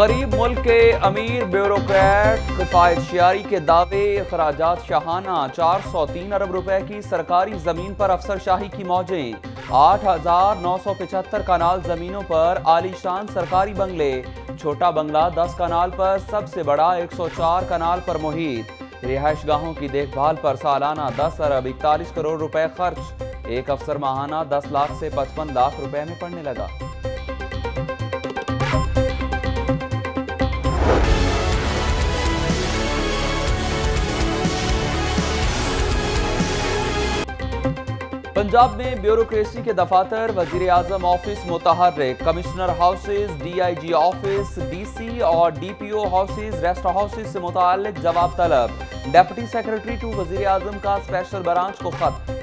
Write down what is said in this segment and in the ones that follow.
गरीब मुल्क के अमीर ब्यूरोक्रेट किफायतशियारी के दावे, अखराजात शाहाना 403 अरब रुपए की सरकारी जमीन पर अफसरशाही की मौजें, 8,975 कनाल जमीनों पर आलीशान सरकारी बंगले, छोटा बंगला 10 कनाल पर सबसे बड़ा 104 कनाल पर मुहित, रिहाइश गाहों की देखभाल पर सालाना 10 अरब 41 करोड़ रुपए खर्च, एक अफसर माहाना 10 लाख से 55 लाख रुपए में पड़ने लगा। पंजाब में ब्यूरोक्रेसी के दफातर, वजीर आजम ऑफिस मुतहर्रिक, commissioner houses, DIG office, DC और DPO हाउसेज, रेस्ट हाउसेज से मुताल्लिक जवाब तलब, डेप्यूटी सेक्रेटरी टू वजीर आजम का स्पेशल ब्रांच को खत।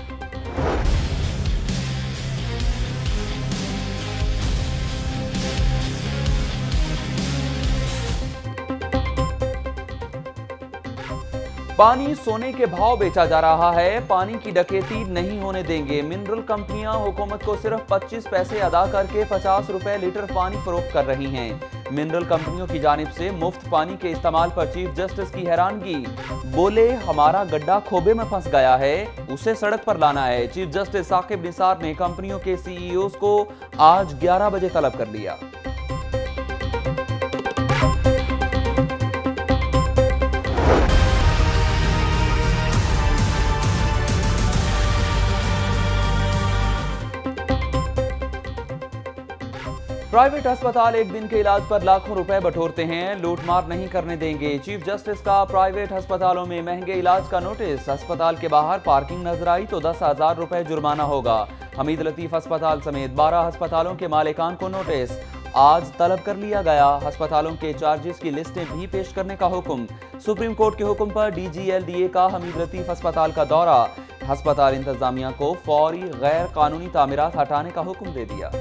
पानी सोने के भाव बेचा जा रहा है, पानी की डकैती नहीं होने देंगे। मिनरल कंपनियां हुकूमत को सिर्फ 25 पैसे अदा करके 50 रुपए लीटर पानी फरोख्त कर रही हैं। मिनरल कंपनियों की जानिब से मुफ्त पानी के इस्तेमाल पर चीफ जस्टिस की हैरानगी, बोले हमारा गड्ढा खोबे में फंस गया है, उसे सड़क पर लाना है। चीफ जस्टिस साकिब-निसार ने कंपनियों के CEOs को आज 11 बजे तलब कर लिया। प्राइवेट अस्पताल एक दिन के इलाज पर लाखों रुपए बटोरते हैं, लूटमार नहीं करने देंगे। चीफ जस्टिस का प्राइवेट अस्पतालों में महंगे इलाज का नोटिस, अस्पताल के बाहर पार्किंग नजर आई तो 10,000 रुपए जुर्माना होगा। हमीद लतीफ अस्पताल समेत 12 अस्पतालों के मालिकान को नोटिस आज तलब कर लिया गया। अस्पतालों के चार्जेस की लिस्टें भी पेश करने का हुक्म। सुप्रीम कोर्ट के हुक्म पर DGLDA का हमीद लतीफ अस्पताल का दौरा, अस्पताल इंतजामिया को फौरी गैर कानूनी तामीरात हटाने का हुक्म दे दिया।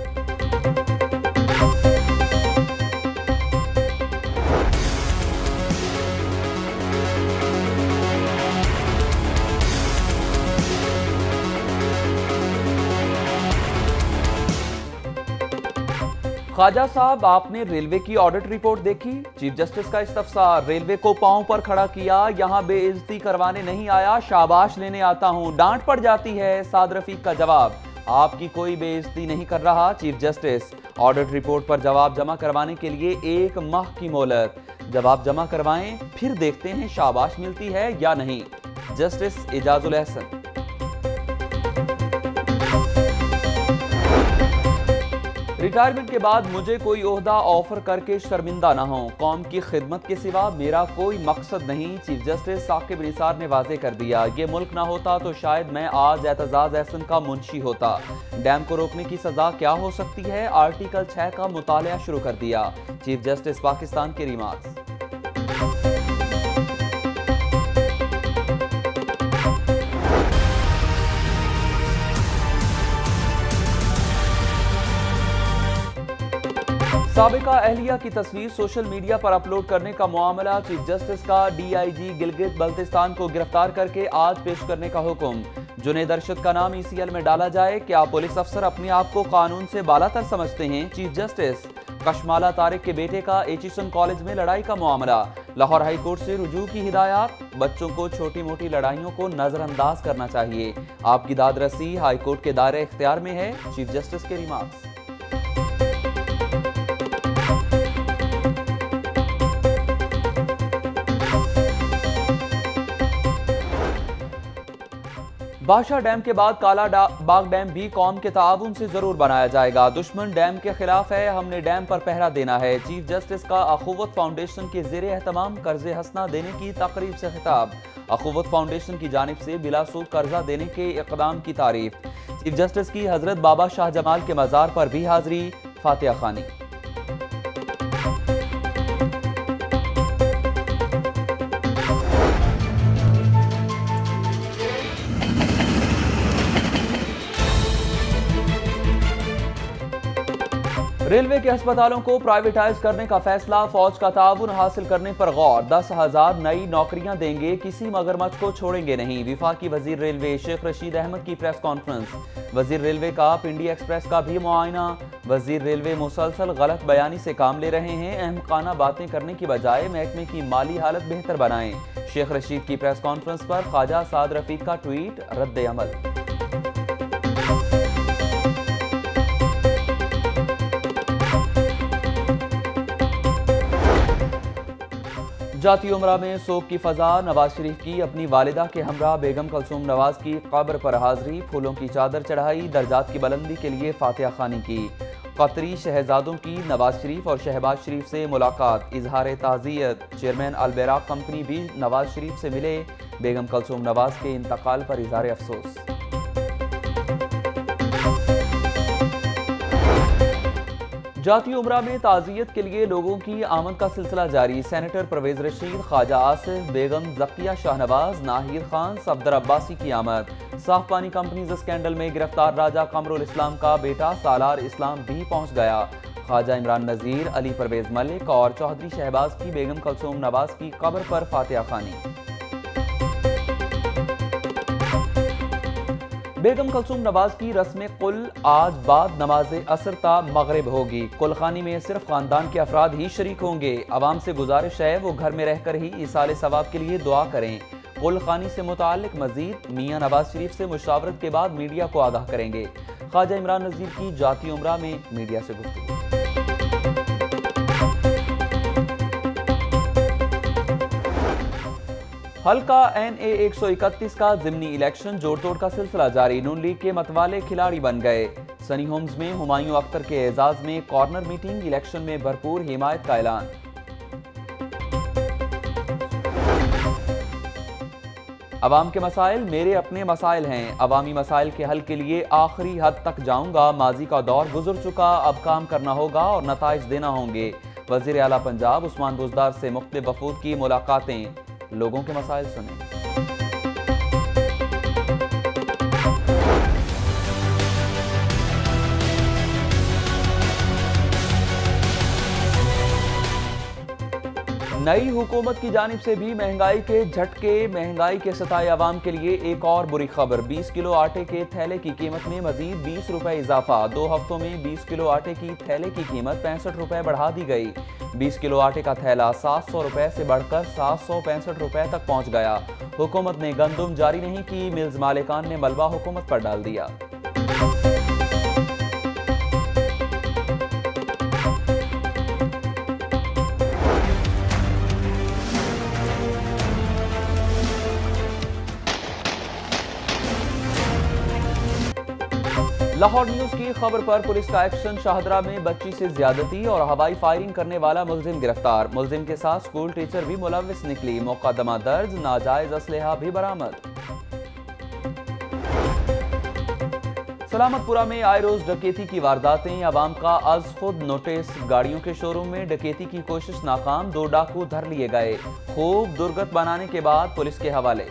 ख्वाजा साहब, आपने रेलवे की ऑडिट रिपोर्ट देखी? चीफ जस्टिस का इस्तफसार, रेलवे को पांव पर खड़ा किया, यहां बेइज्जती करवाने नहीं आया, शाबाश लेने आता हूं, डांट पड़ जाती है। साद-रफीक का जवाब, आपकी कोई बेइज्जती नहीं कर रहा। चीफ जस्टिस, ऑडिट रिपोर्ट पर जवाब जमा करवाने के लिए 1 माह की मोहलत, जवाब जमा करवाएं फिर देखते हैं शाबाश मिलती है या नहीं। जस्टिस एजाजुल एहसन। रिटायरमेंट के बाद मुझे कोई ओहदा ऑफर करके शर्मिंदा ना हो, कौम की खिदमत के सिवा मेरा कोई मकसद नहीं। चीफ जस्टिस साकिब-निसार ने वाजे कर दिया, ये मुल्क ना होता तो शायद मैं आज एतजाज एहसन का मुंशी होता। डैम को रोकने की सजा क्या हो सकती है? आर्टिकल 6 का मुतालिया शुरू कर दिया। चीफ जस्टिस पाकिस्तान के रिमार्क्स। साबिका अहलिया की तस्वीर सोशल मीडिया पर अपलोड करने का मामला, चीफ जस्टिस का DIG गिलगित बल्तिस्तान को गिरफ्तार करके आज पेश करने का हुक्म। जुनैद अरशद का नाम ECL में डाला जाए, क्या पुलिस अफसर अपने आप को कानून से बालातर समझते हैं? Chief justice. कशमाला तारिक के बेटे का एचिसन कॉलेज में लड़ाई का मामला, लाहौर हाई कोर्ट से रुजू की हिदायत, बच्चों को छोटी मोटी लड़ाइयों को नजरअंदाज करना चाहिए, आपकी दादरसी हाई कोर्ट के दायरे इख्तियार में है। चीफ जस्टिस के रिमार्क्स। बादशाह डैम के बाद काला बाग डैम भी कौम के ताउन से जरूर बनाया जाएगा। दुश्मन डैम के खिलाफ है, हमने डैम पर पहरा देना है। चीफ जस्टिस का अखुवत फाउंडेशन के ज़ेरे एहतमाम कर्जे हसना देने की तकरीब से खिताब, अखुवत फाउंडेशन की जानिब से बिलासूद कर्जा देने के इक़दाम की तारीफ। चीफ जस्टिस की हजरत बाबा शाह जमाल के मज़ार पर भी हाजिरी, फातिहा खानी। रेलवे के अस्पतालों को प्राइवेटाइज करने का फैसला, फौज का ताउन हासिल करने पर गौर, 10,000 नई नौकरियां देंगे, किसी मगरमच्छ को छोड़ेंगे नहीं। वफाकी वजीर रेलवे शेख रशीद अहमद की प्रेस कॉन्फ्रेंस। वजीर रेलवे का पिंडी एक्सप्रेस का भी मुआयना। वजीर रेलवे मुसलसल गलत बयानी से काम ले रहे हैं, अहमकाना बातें करने की बजाय महकमे की माली हालत बेहतर बनाएं। शेख रशीद की प्रेस कॉन्फ्रेंस पर ख्वाजा-साद-रफीक का ट्वीट, रद्द अमल। जाती-उमरा में सोग की फजा, नवाज-शरीफ की अपनी वालिदा के हमरा बेगम कुलसूम-नवाज की कब्र पर हाजिरी, फूलों की चादर चढ़ाई, दर्जात की बुलंदी के लिए फातिहा खानी की। कतरी शहजादों की नवाज-शरीफ और शहबाज-शरीफ से मुलाकात, इजहार ताज़ियत। चेयरमैन अल-बैराक कंपनी भी नवाज-शरीफ से मिले, बेगम कुलसूम-नवाज के इंतकाल पर इजहार अफसोस। जाती-उमरा में ताज़ियत के लिए लोगों की आमद का सिलसिला जारी। सेनेटर परवेज रशीद, ख्वाजा आसिफ, बेगम ज़किया शाहनवाज, नाहिद खान, सफदर अब्बासी की आमद। साफ पानी कंपनीज स्कैंडल में गिरफ्तार राजा कमरुल इस्लाम का बेटा सालार इस्लाम भी पहुंच गया। ख्वाजा इमरान नज़ीर, अली परवेज मलिक और चौधरी शहबाज की बेगम कुलसूम-नवाज की कब्र पर फातिहा खानी। बेगम कुलसूम-नवाज की रस्म कुल आज बाद नमाज असर ता मगरिब होगी। कुलखानी में सिर्फ खानदान के अफराद ही शरीक होंगे। अवाम से गुजारिश है वो घर में रहकर ही इसाले सवाब के लिए दुआ करें। कुलखानी से मुताल्लिक मजीद मियां नवाज-शरीफ से मुशावरत के बाद मीडिया को आगाह करेंगे। ख्वाजा इमरान नज़ीर की जाती-उमरा में मीडिया से गुफ्तगू। हल्का NA 131 का जिमनी इलेक्शन, जोड़ तोड़ का सिलसिला जारी। नून लीग के मतवाले खिलाड़ी बन गए। सनी होम्स में हुमायूं अख्तर के एजाज में कॉर्नर मीटिंग, इलेक्शन में भरपूर हिमायत का ऐलान। अवाम के मसाइल मेरे अपने मसाइल हैं, अवामी मसाइल के हल के लिए आखिरी हद तक जाऊंगा। माजी का दौर गुजर चुका, अब काम करना होगा और नताइज देना होंगे। वजीर आला पंजाब उस्मान बुज़दार से मुख्तलिफ वफूद की मुलाकातें, लोगों के मसाइल सुने। नई हुकूमत की जानिब से भी महंगाई के झटके। महंगाई के सताए अवाम के लिए एक और बुरी खबर, 20 किलो आटे के थैले की कीमत में मजीद 20 रुपए इजाफा। 2 हफ्तों में 20 किलो आटे की थैले की कीमत 65 रुपए बढ़ा दी गई। 20 किलो आटे का थैला 700 रुपए से बढ़कर 765 रुपए तक पहुंच गया। हुकूमत ने गंदुम जारी नहीं की, मिल्स मालिकान ने मलबा हुकूमत पर डाल दिया। लाहौर न्यूज की खबर पर पुलिस का एक्शन, शाहदरा में बच्ची से ज्यादती और हवाई फायरिंग करने वाला मुलजिम गिरफ्तार। मुलजिम के साथ स्कूल टीचर भी मुलविस निकली। मुकदमा दर्ज, नाजायज असलहा भी बरामद। सलामतपुरा में आए रोज डकैती की वारदातें, अवाम का अज खुद नोटिस। गाड़ियों के शोरूम में डकैती की कोशिश नाकाम, 2 डाकू धर लिए गए। खूब दुर्गत बनाने के बाद पुलिस के हवाले।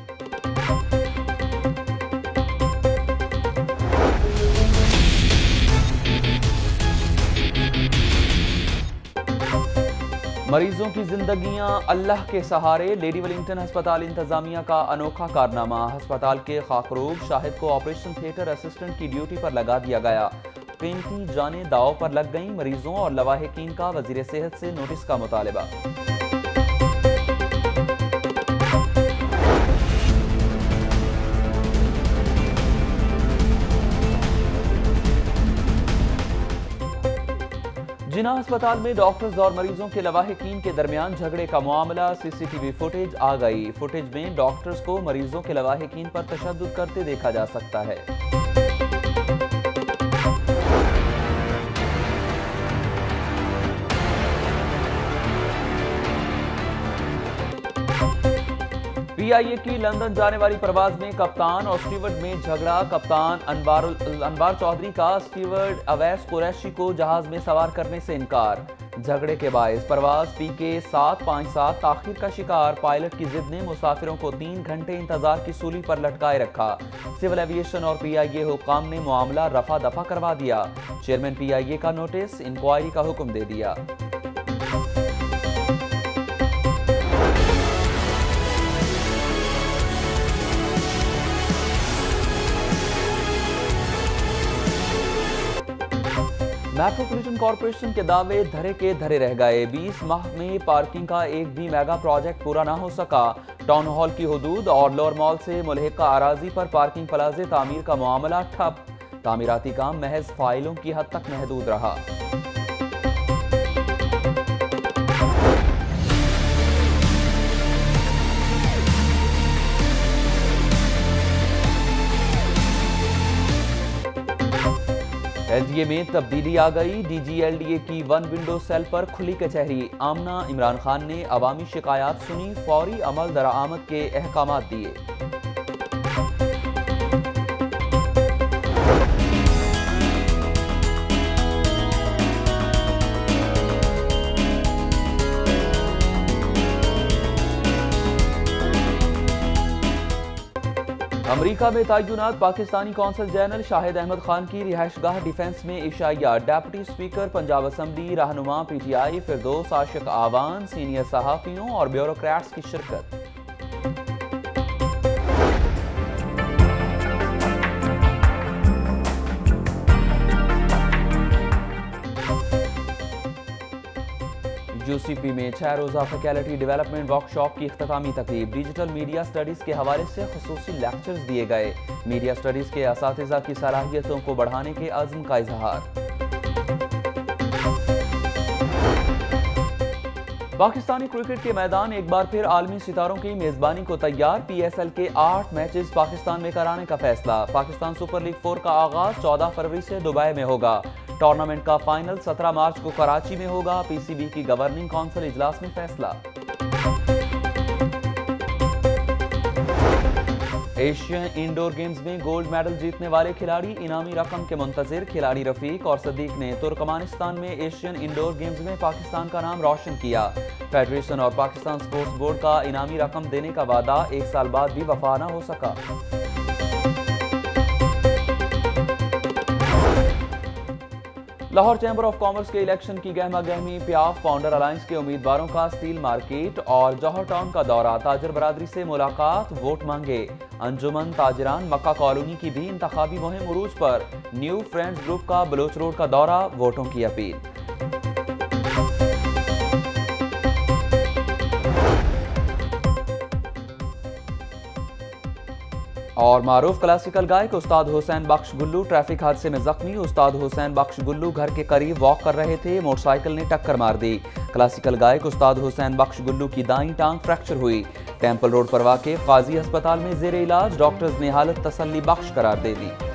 मरीजों की जिंदगियां अल्लाह के सहारे, लेडी वेलिंगटन अस्पताल इंतजामिया का अनोखा कारनामा। अस्पताल के खाकरूब शाहिद को ऑपरेशन थिएटर असिस्टेंट की ड्यूटी पर लगा दिया गया। कीमती जानें दांव पर लग गईं। मरीजों और लवाहिकीन का वजीर सेहत से नोटिस का मुतालबा। जिना अस्पताल में डॉक्टर्स और मरीजों के लवाहिकीन के दरमियान झगड़े का मामला, CCTV फुटेज आ गई। फुटेज में डॉक्टर्स को मरीजों के लवाहिकीन पर तशद्दुद करते देखा जा सकता है। PIA की लंदन जाने वाली परवाज में कप्तान और स्टीवर्ड में झगड़ा। कप्तान अनवार चौधरी का स्टीवर्ड अवैस कुरैशी को जहाज में सवार करने से इनकार। झगड़े के बायस परवाज PK 757 ताखिर का शिकार। पायलट की जिद ने मुसाफिरों को 3 घंटे इंतजार की सूली पर लटकाए रखा। सिविल एविएशन और PIA हुकाम ने मामला रफा दफा करवा दिया। चेयरमैन PIA का नोटिस, इंक्वायरी का हुक्म दे दिया। मेट्रोपॉलिटन कॉरपोरेशन के दावे धरे के धरे रह गए। 20 माह में पार्किंग का एक भी मेगा प्रोजेक्ट पूरा ना हो सका। टाउन हॉल की हुदूद और लोअर मॉल से मुल्हिका अराजी पर पार्किंग प्लाजे तामीर का मामला ठप। तामीराती काम महज फाइलों की हद तक महदूद रहा। LDA में तब्दीली आ गई। DG LDA की 1 विंडो सेल पर खुली कचहरी। आमना इमरान-खान ने अवामी शिकायत सुनी, फौरी अमल दरामद के अहकामात दिए। अमरीका में तैनात पाकिस्तानी कौंसल जनरल शाहिद अहमद खान की रिहाइशगाह डिफेंस में इशाया। डेप्यूटी स्पीकर पंजाब असम्बली, रहनुमा PTI फिरदौस आशिक आवान, सीनियर सहाफियों और ब्यूरोक्रेट्स की शिरकत। UCP में 6 रोज़ा फैकल्टी डेवलपमेंट वर्कशॉप की इख्तितामी तकरीब। डिजिटल मीडिया स्टडीज़ के हवाले से खुसूसी लेक्चर्स दिए गए। मीडिया स्टडीज़ के असातिज़ा की सलाहियतों को बढ़ाने के अज़्म का इजहार। पाकिस्तानी क्रिकेट के मैदान एक बार फिर आलमी सितारों की मेज़बानी को तैयार। PSL के 8 मैचेस पाकिस्तान में कराने का फैसला। पाकिस्तान सुपर लीग 4 का आगाज 14 फरवरी से दुबई में होगा। टूर्नामेंट का फाइनल 17 मार्च को कराची में होगा। PCB की गवर्निंग काउंसिल इजलास में फैसला। एशियन इंडोर गेम्स में गोल्ड मेडल जीतने वाले खिलाड़ी इनामी रकम के मुंतजिर। खिलाड़ी रफीक और सदीक ने तुर्कमानिस्तान में एशियन इंडोर गेम्स में पाकिस्तान का नाम रोशन किया। फेडरेशन और पाकिस्तान स्पोर्ट्स बोर्ड का इनामी रकम देने का वादा 1 साल बाद भी वफा न हो सका। लाहौर चैम्बर ऑफ कॉमर्स के इलेक्शन की गहमा गहमी। पियाफ फाउंडर अलायंस के उम्मीदवारों का स्टील मार्केट और जौहर टाउन का दौरा। ताजर बरादरी से मुलाकात, वोट मांगे। अंजुमन ताजरान मक्का कॉलोनी की भी इंतखाबी मुहिम उरूज पर। न्यू फ्रेंड्स ग्रुप का बलोच रोड का दौरा, वोटों की अपील। और मारूफ क्लासिकल गायक उस्ताद हुसैन बख्श गुल्लू ट्रैफिक हादसे में जख्मी। उस्ताद हुसैन बख्श गुल्लू घर के करीब वॉक कर रहे थे, मोटरसाइकिल ने टक्कर मार दी। क्लासिकल गायक उस्ताद हुसैन बख्श गुल्लू की दाईं टांग फ्रैक्चर हुई। टेम्पल रोड पर वाक़े काजी अस्पताल में जेर इलाज। डॉक्टर्स ने हालत तसल्ली बख्श करार दे दी।